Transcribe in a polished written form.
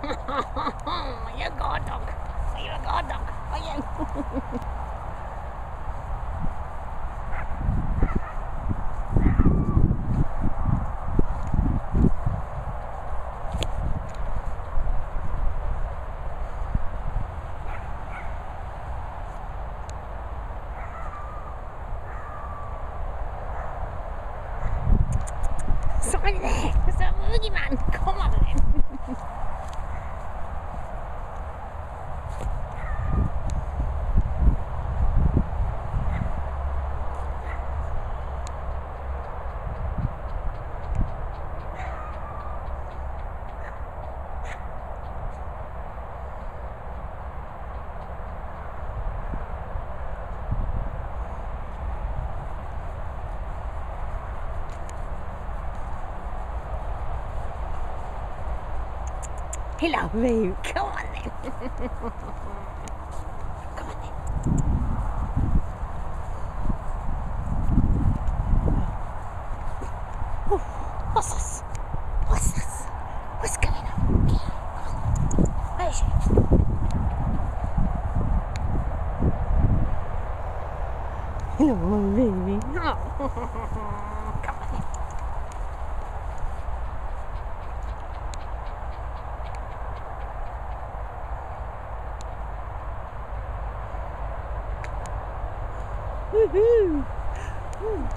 You're a guard dog. You're a guard dog. Are you? Sorry there. It's a boogeyman. Come on then. Hello, Boo. Come on then. Come on then. Oh, what's this? What's this? What's going on? Come on. Where is she? Hello, my baby. Oh. Come on then. Woohoo!